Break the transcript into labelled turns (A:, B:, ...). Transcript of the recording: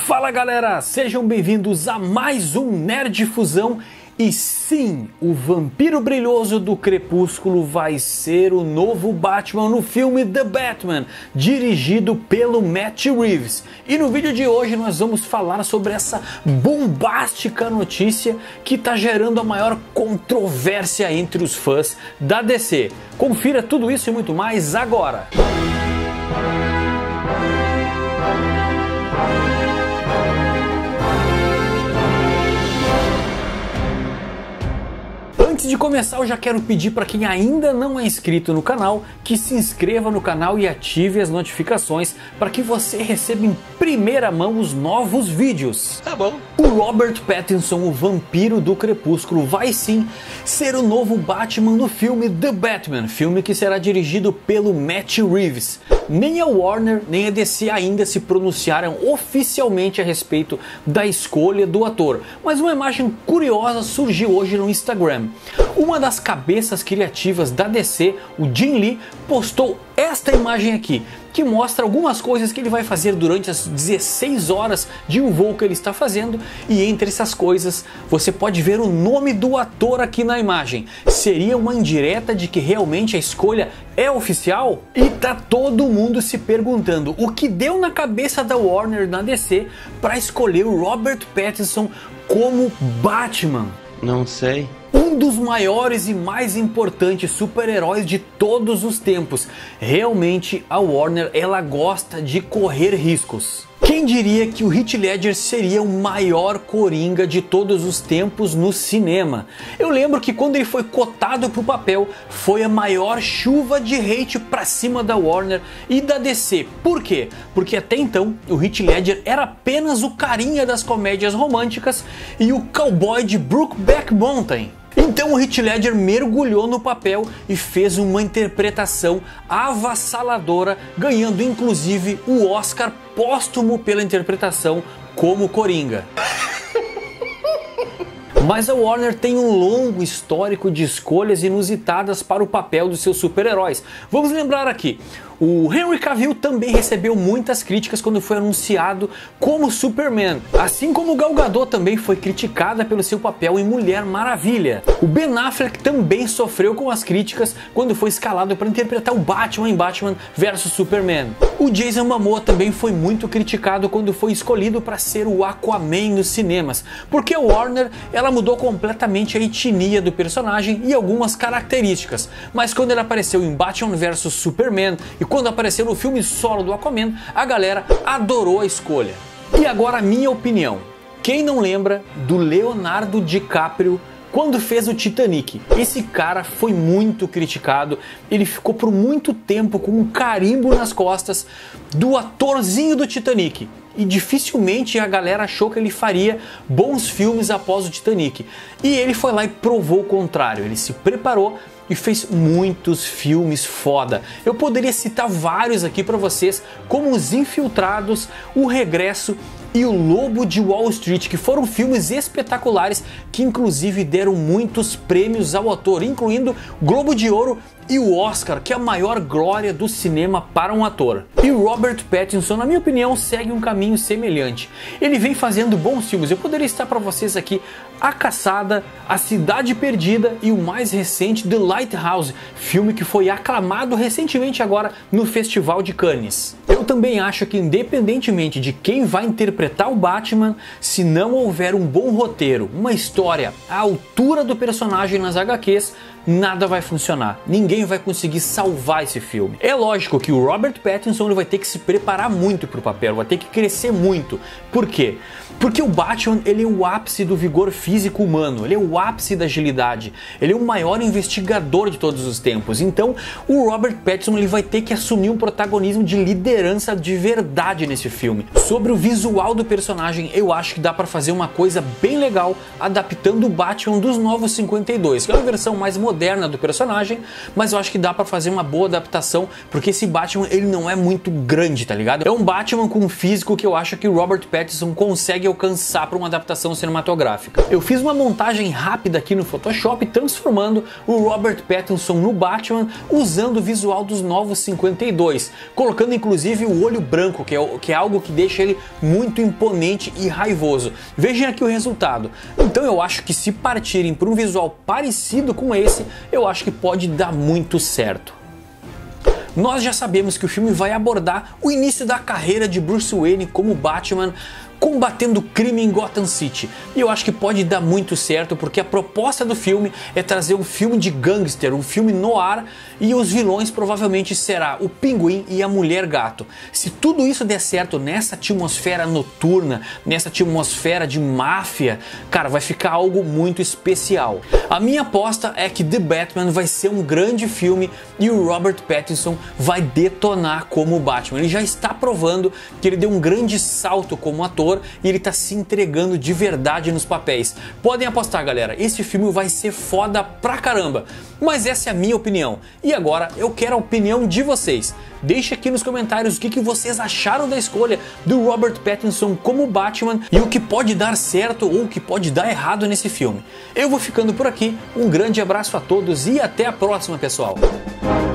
A: Fala galera, sejam bem-vindos a mais um Nerd Fusão. E sim, o Vampiro Brilhoso do Crepúsculo vai ser o novo Batman no filme The Batman, dirigido pelo Matt Reeves. E no vídeo de hoje nós vamos falar sobre essa bombástica notícia que está gerando a maior controvérsia entre os fãs da DC. Confira tudo isso e muito mais agora. Antes de começar, eu já quero pedir para quem ainda não é inscrito no canal que se inscreva no canal e ative as notificações para que você receba em primeira mão os novos vídeos. Tá bom. O Robert Pattinson, o Vampiro do Crepúsculo, vai sim ser o novo Batman no filme The Batman, filme que será dirigido pelo Matt Reeves. Nem a Warner nem a DC ainda se pronunciaram oficialmente a respeito da escolha do ator, mas uma imagem curiosa surgiu hoje no Instagram. Uma das cabeças criativas da DC, o Jim Lee, postou esta imagem aqui, que mostra algumas coisas que ele vai fazer durante as 16 horas de um voo que ele está fazendo, e entre essas coisas você pode ver o nome do ator aqui na imagem. Seria uma indireta de que realmente a escolha é oficial? E tá todo mundo se perguntando o que deu na cabeça da Warner na DC para escolher o Robert Pattinson como Batman.
B: Não sei.
A: Um dos maiores e mais importantes super-heróis de todos os tempos. Realmente a Warner, ela gosta de correr riscos. Quem diria que o Heath Ledger seria o maior Coringa de todos os tempos no cinema? Eu lembro que quando ele foi cotado para o papel, foi a maior chuva de hate para cima da Warner e da DC. Por quê? Porque até então o Heath Ledger era apenas o carinha das comédias românticas e o cowboy de Brokeback Mountain. Então o Heath Ledger mergulhou no papel e fez uma interpretação avassaladora, ganhando inclusive o Oscar póstumo pela interpretação como Coringa. Mas a Warner tem um longo histórico de escolhas inusitadas para o papel dos seus super-heróis. Vamos lembrar aqui, o Henry Cavill também recebeu muitas críticas quando foi anunciado como Superman, assim como Gal Gadot também foi criticada pelo seu papel em Mulher Maravilha. O Ben Affleck também sofreu com as críticas quando foi escalado para interpretar o Batman em Batman vs Superman. O Jason Momoa também foi muito criticado quando foi escolhido para ser o Aquaman nos cinemas, porque a Warner, ela mudou completamente a etnia do personagem e algumas características, mas quando ele apareceu em Batman vs Superman e quando apareceu no filme solo do Aquaman, a galera adorou a escolha. E agora a minha opinião. Quem não lembra do Leonardo DiCaprio quando fez o Titanic? Esse cara foi muito criticado, ele ficou por muito tempo com um carimbo nas costas do atorzinho do Titanic. E dificilmente a galera achou que ele faria bons filmes após o Titanic. E ele foi lá e provou o contrário, ele se preparou e fez muitos filmes foda. Eu poderia citar vários aqui para vocês, como Os Infiltrados, O Regresso e O Lobo de Wall Street, que foram filmes espetaculares que inclusive deram muitos prêmios ao ator, incluindo Globo de Ouro e o Oscar, que é a maior glória do cinema para um ator. E o Robert Pattinson, na minha opinião, segue um caminho semelhante. Ele vem fazendo bons filmes. Eu poderia citar para vocês aqui A Caçada, A Cidade Perdida e o mais recente The Lighthouse, filme que foi aclamado recentemente agora no Festival de Cannes. Eu também acho que independentemente de quem vai interpretar o Batman, se não houver um bom roteiro, uma história à altura do personagem nas HQs, nada vai funcionar. Ninguém vai conseguir salvar esse filme. É lógico que o Robert Pattinson ele vai ter que se preparar muito para o papel, vai ter que crescer muito. Por quê? Porque o Batman ele é o ápice do vigor físico humano, ele é o ápice da agilidade, ele é o maior investigador de todos os tempos. Então o Robert Pattinson ele vai ter que assumir um protagonismo de liderança de verdade nesse filme. Sobre o visual do personagem, eu acho que dá para fazer uma coisa bem legal adaptando o Batman dos Novos 52, que é uma versão mais moderna moderna do personagem, mas eu acho que dá pra fazer uma boa adaptação, porque esse Batman, ele não é muito grande, tá ligado? É um Batman com um físico que eu acho que o Robert Pattinson consegue alcançar pra uma adaptação cinematográfica. Eu fiz uma montagem rápida aqui no Photoshop, transformando o Robert Pattinson no Batman, usando o visual dos Novos 52, colocando inclusive o olho branco, que é algo que deixa ele muito imponente e raivoso. Vejam aqui o resultado. Então eu acho que se partirem por um visual parecido com esse, eu acho que pode dar muito certo. Nós já sabemos que o filme vai abordar o início da carreira de Bruce Wayne como Batman, combatendo o crime em Gotham City. E eu acho que pode dar muito certo, porque a proposta do filme é trazer um filme de gangster, um filme noir, e os vilões provavelmente será o Pinguim e a Mulher Gato. Se tudo isso der certo nessa atmosfera noturna, nessa atmosfera de máfia, cara, vai ficar algo muito especial. A minha aposta é que The Batman vai ser um grande filme e o Robert Pattinson vai detonar como Batman. Ele já está provando que ele deu um grande salto como ator e ele tá se entregando de verdade nos papéis. Podem apostar, galera, esse filme vai ser foda pra caramba. Mas essa é a minha opinião. E agora eu quero a opinião de vocês. Deixe aqui nos comentários o que vocês acharam da escolha do Robert Pattinson como Batman e o que pode dar certo ou o que pode dar errado nesse filme. Eu vou ficando por aqui, um grande abraço a todos e até a próxima, pessoal!